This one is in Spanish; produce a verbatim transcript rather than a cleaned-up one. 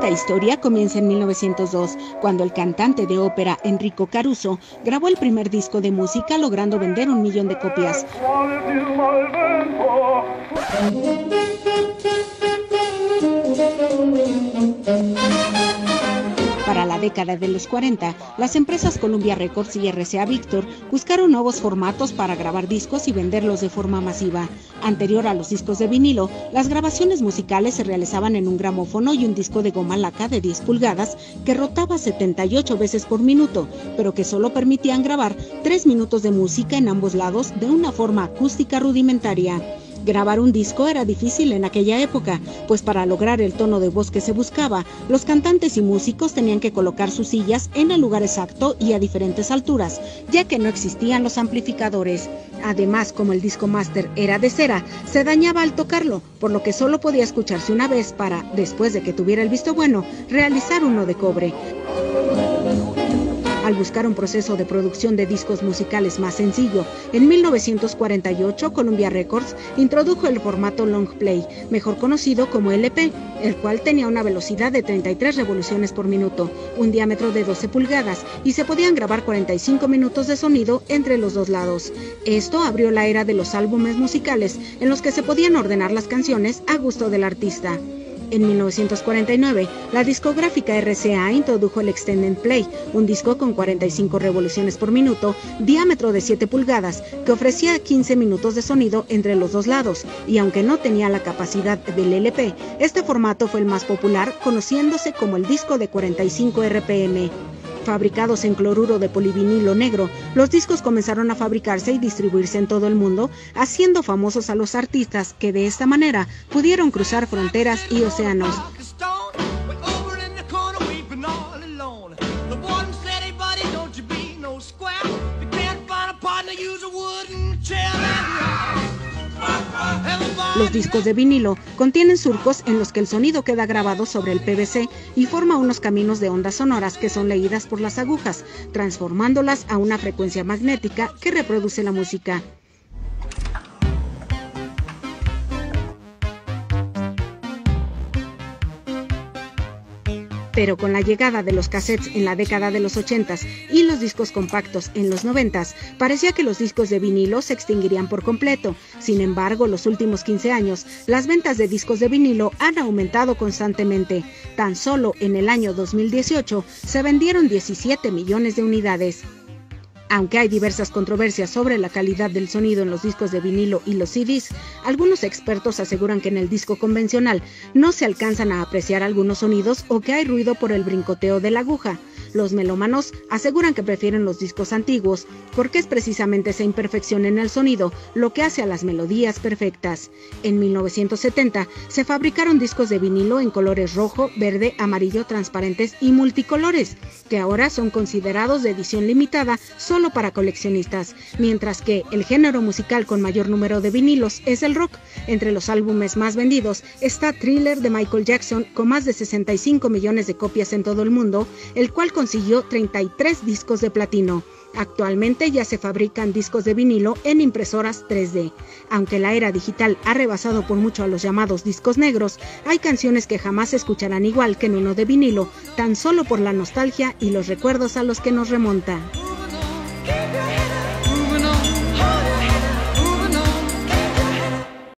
Esta historia comienza en mil novecientos dos, cuando el cantante de ópera Enrico Caruso grabó el primer disco de música, logrando vender un millón de copias. Para la década de los cuarenta, las empresas Columbia Records y R C A Victor buscaron nuevos formatos para grabar discos y venderlos de forma masiva. Anterior a los discos de vinilo, las grabaciones musicales se realizaban en un gramófono y un disco de goma laca de diez pulgadas que rotaba setenta y ocho veces por minuto, pero que solo permitían grabar tres minutos de música en ambos lados de una forma acústica rudimentaria. Grabar un disco era difícil en aquella época, pues para lograr el tono de voz que se buscaba, los cantantes y músicos tenían que colocar sus sillas en el lugar exacto y a diferentes alturas, ya que no existían los amplificadores. Además, como el disco máster era de cera, se dañaba al tocarlo, por lo que solo podía escucharse una vez para, después de que tuviera el visto bueno, realizar uno de cobre. Al buscar un proceso de producción de discos musicales más sencillo, en mil novecientos cuarenta y ocho Columbia Records introdujo el formato long play, mejor conocido como L P, el cual tenía una velocidad de treinta y tres revoluciones por minuto, un diámetro de doce pulgadas y se podían grabar cuarenta y cinco minutos de sonido entre los dos lados. Esto abrió la era de los álbumes musicales, en los que se podían ordenar las canciones a gusto del artista. En mil novecientos cuarenta y nueve, la discográfica R C A introdujo el Extended Play, un disco con cuarenta y cinco revoluciones por minuto, diámetro de siete pulgadas, que ofrecía quince minutos de sonido entre los dos lados, y aunque no tenía la capacidad del L P, este formato fue el más popular, conociéndose como el disco de cuarenta y cinco R P M. Fabricados en cloruro de polivinilo negro, los discos comenzaron a fabricarse y distribuirse en todo el mundo, haciendo famosos a los artistas que de esta manera pudieron cruzar fronteras y océanos. Los discos de vinilo contienen surcos en los que el sonido queda grabado sobre el P V C y forma unos caminos de ondas sonoras que son leídas por las agujas, transformándolas a una frecuencia magnética que reproduce la música. Pero con la llegada de los cassettes en la década de los ochentas y los discos compactos en los noventas, parecía que los discos de vinilo se extinguirían por completo. Sin embargo, los últimos quince años, las ventas de discos de vinilo han aumentado constantemente. Tan solo en el año dos mil dieciocho se vendieron diecisiete millones de unidades. Aunque hay diversas controversias sobre la calidad del sonido en los discos de vinilo y los C Ds, algunos expertos aseguran que en el disco convencional no se alcanzan a apreciar algunos sonidos o que hay ruido por el brincoteo de la aguja. Los melómanos aseguran que prefieren los discos antiguos porque es precisamente esa imperfección en el sonido lo que hace a las melodías perfectas. En mil novecientos setenta se fabricaron discos de vinilo en colores rojo, verde, amarillo, transparentes y multicolores, que ahora son considerados de edición limitada solo para coleccionistas, mientras que el género musical con mayor número de vinilos es el rock. Entre los álbumes más vendidos está Thriller de Michael Jackson con más de sesenta y cinco millones de copias en todo el mundo, el cual consiguió treinta y tres discos de platino. Actualmente ya se fabrican discos de vinilo en impresoras tres D. Aunque la era digital ha rebasado por mucho a los llamados discos negros, hay canciones que jamás se escucharán igual que en uno de vinilo, tan solo por la nostalgia y los recuerdos a los que nos remonta.